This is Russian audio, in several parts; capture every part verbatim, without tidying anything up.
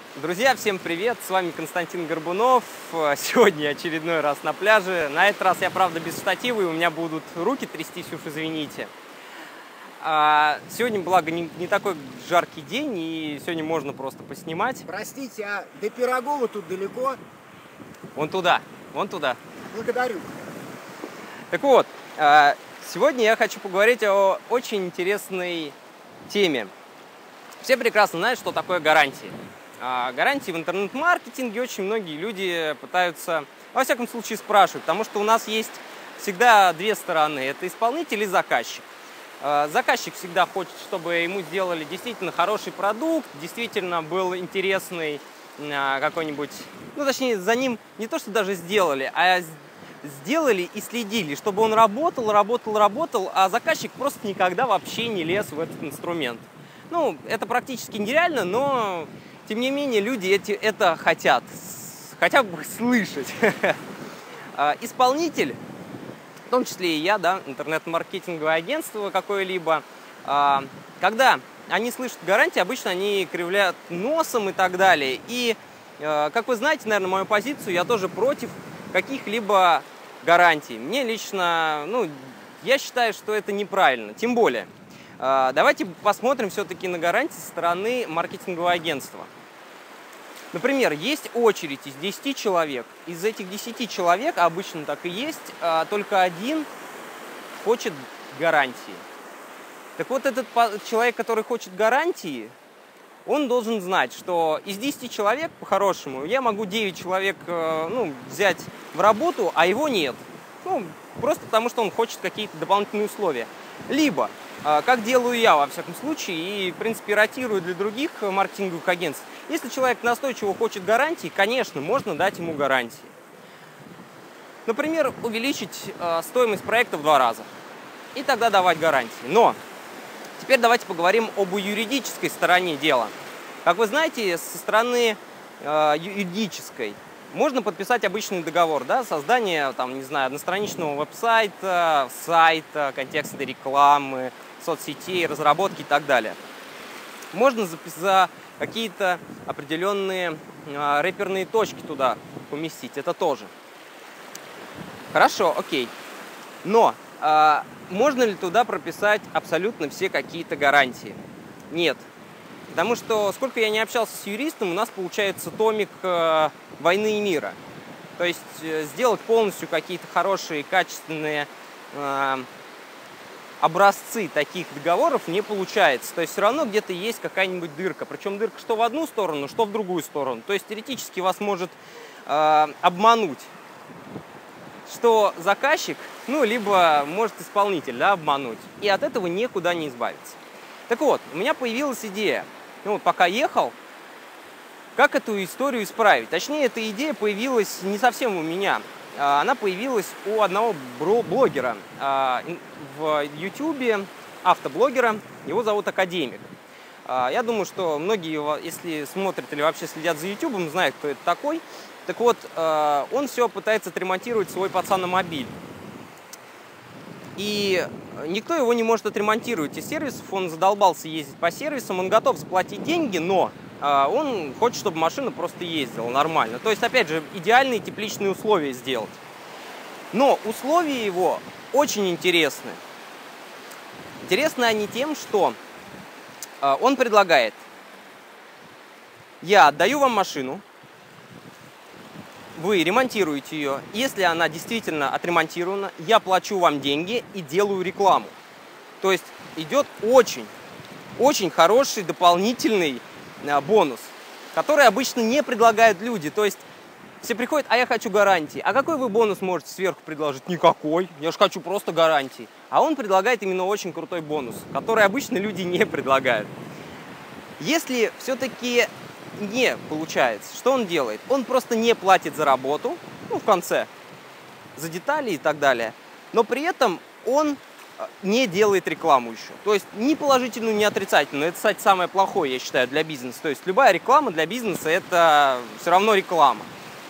Друзья, всем привет! С вами Константин Горбунов. Сегодня очередной раз на пляже. На этот раз я, правда, без штатива, и у меня будут руки трястись, уж извините. Сегодня, благо, не, не такой жаркий день, и сегодня можно просто поснимать. Простите, а до Пирогова тут далеко? Вон туда, вон туда. Благодарю. Так вот, сегодня я хочу поговорить о очень интересной теме. Все прекрасно знают, что такое гарантии. Гарантии в интернет-маркетинге очень многие люди пытаются, во всяком случае, спрашивать, потому что у нас есть всегда две стороны. Это исполнитель и заказчик. Заказчик всегда хочет, чтобы ему сделали действительно хороший продукт, действительно был интересный какой-нибудь, ну точнее за ним не то, что даже сделали, а сделали и следили, чтобы он работал, работал, работал, а заказчик просто никогда вообще не лез в этот инструмент. Ну, это практически нереально, но тем не менее люди эти, это хотят, хотя бы слышать. Исполнитель, в том числе и я, да, интернет-маркетинговое агентство какое-либо, когда они слышат гарантии, обычно они кривляют носом и так далее. И, как вы знаете, наверное, мою позицию, я тоже против каких-либо гарантий. Мне лично, ну, я считаю, что это неправильно. Тем более, давайте посмотрим все-таки на гарантии со стороны маркетингового агентства. Например, есть очередь из десяти человек. Из этих десяти человек, а обычно так и есть, только один хочет гарантии. Так вот, этот человек, который хочет гарантии, он должен знать, что из десяти человек, по-хорошему, я могу девять человек ну, взять в работу, а его нет. Ну, просто потому, что он хочет какие-то дополнительные условия. Либо, как делаю я, во всяком случае, и, в принципе, ротирую для других маркетинговых агентств, если человек настойчиво хочет гарантии, конечно, можно дать ему гарантии. Например, увеличить стоимость проекта в два раза. И тогда давать гарантии. Но теперь давайте поговорим об юридической стороне дела. Как вы знаете, со стороны э, юридической можно подписать обычный договор, да, создание, там, не знаю, одностраничного веб-сайта, сайта, контекстной рекламы, соцсетей, разработки и так далее. Можно за, за какие-то определенные э, реперные точки туда поместить, это тоже. Хорошо, окей. Но э, можно ли туда прописать абсолютно все какие-то гарантии? Нет. Потому что, сколько я не общался с юристом, у нас получается томик э, «Войны и мира». То есть э, сделать полностью какие-то хорошие, качественные э, образцы таких договоров не получается. То есть все равно где-то есть какая-нибудь дырка. Причем дырка что в одну сторону, что в другую сторону. То есть теоретически вас может э, обмануть, что заказчик, ну, либо может исполнитель, да, обмануть. И от этого никуда не избавиться. Так вот, у меня появилась идея, ну, вот пока ехал, как эту историю исправить. Точнее, эта идея появилась не совсем у меня. Она появилась у одного блогера в ютубе, автоблогера, его зовут Академик. Я думаю, что многие, если смотрят или вообще следят за ютубом, знают, кто это такой. Так вот, он все пытается отремонтировать свой пацаномобиль. И никто его не может отремонтировать из сервисов, он задолбался ездить по сервисам, он готов заплатить деньги, но он хочет, чтобы машина просто ездила нормально. То есть, опять же, идеальные тепличные условия сделать. Но условия его очень интересны. Интересны они тем, что он предлагает: я отдаю вам машину, вы ремонтируете ее. Если она действительно отремонтирована, я плачу вам деньги и делаю рекламу. То есть идет очень, очень хороший дополнительный бонус, который обычно не предлагают люди. То есть все приходят: а я хочу гарантии. А какой вы бонус можете сверху предложить? Никакой. Я же хочу просто гарантии. А он предлагает именно очень крутой бонус, который обычно люди не предлагают. Если все-таки не получается, что он делает? Он просто не платит за работу, ну, в конце, за детали и так далее, но при этом он не делает рекламу еще. То есть ни положительную, ни отрицательную. Это, кстати, самое плохое, я считаю, для бизнеса. То есть любая реклама для бизнеса – это все равно реклама.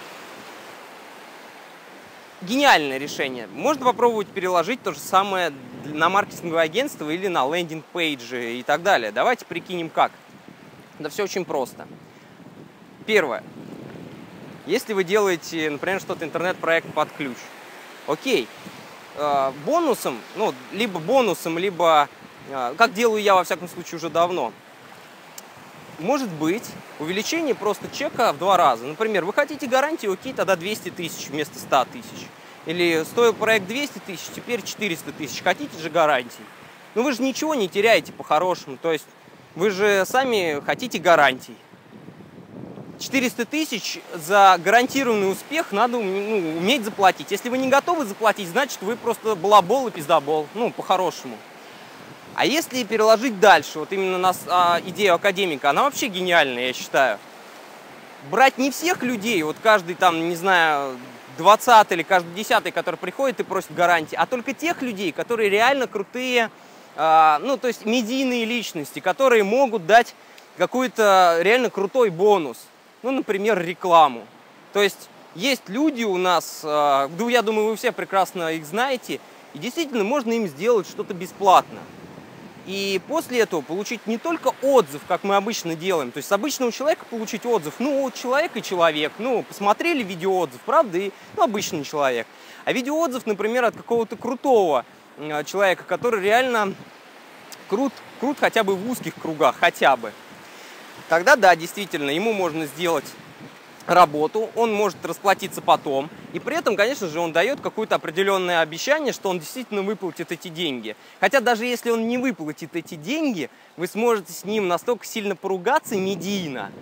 Гениальное решение. Можно попробовать переложить то же самое на маркетинговое агентство или на лендинг-пейджи и так далее. Давайте прикинем как. Да все очень просто. Первое. Если вы делаете, например, что-то интернет-проект под ключ, окей, э, бонусом, ну, либо бонусом, либо, э, как делаю я, во всяком случае, уже давно, может быть увеличение просто чека в два раза. Например, вы хотите гарантию, окей, тогда двести тысяч вместо ста тысяч. Или стоил проект двести тысяч, теперь четыреста тысяч. Хотите же гарантии? Ну вы же ничего не теряете по-хорошему. То есть вы же сами хотите гарантий. четыреста тысяч за гарантированный успех надо, ну, уметь заплатить. Если вы не готовы заплатить, значит вы просто балабол и пиздобол. Ну, по-хорошему. А если переложить дальше, вот именно на а, идею академика, она вообще гениальная, я считаю. Брать не всех людей, вот каждый там, не знаю, двадцатый или каждый десятый, который приходит и просит гарантии, а только тех людей, которые реально крутые, э, ну, то есть медийные личности, которые могут дать какой-то реально крутой бонус. Ну, например, рекламу. То есть есть люди у нас, э, ну, я думаю, вы все прекрасно их знаете, и действительно можно им сделать что-то бесплатно. И после этого получить не только отзыв, как мы обычно делаем, то есть с обычного человека получить отзыв, ну, вот человек и человек, ну, посмотрели видеоотзыв, правда, и ну, обычный человек. А видеоотзыв, например, от какого-то крутого э, человека, который реально крут, крут хотя бы в узких кругах, хотя бы. Тогда, да, действительно, ему можно сделать работу, он может расплатиться потом, и при этом, конечно же, он дает какое-то определенное обещание, что он действительно выплатит эти деньги. Хотя даже если он не выплатит эти деньги, вы сможете с ним настолько сильно поругаться медийно,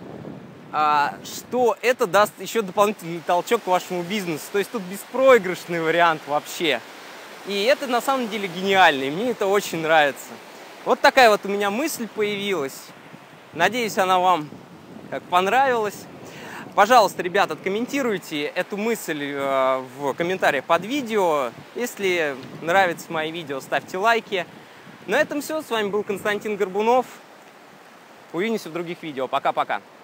что это даст еще дополнительный толчок к вашему бизнесу. То есть тут беспроигрышный вариант вообще. И это на самом деле гениально, и мне это очень нравится. Вот такая вот у меня мысль появилась. Надеюсь, она вам понравилась. Пожалуйста, ребята, откомментируйте эту мысль в комментариях под видео. Если нравятся мои видео, ставьте лайки. На этом все. С вами был Константин Горбунов. Увидимся в других видео. Пока-пока.